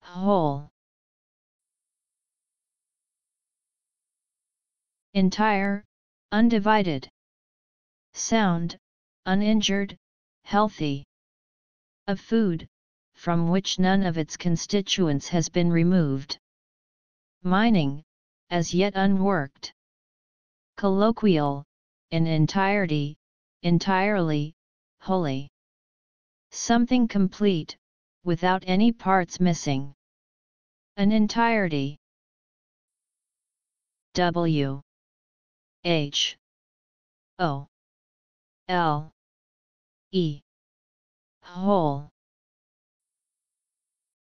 whole. Entire, undivided. Sound, uninjured, healthy. Of food, from which none of its constituents has been removed. Mining, as yet unworked. Colloquial, in entirety, entirely, wholly. Something complete, without any parts missing. An entirety. W H O L E. Whole.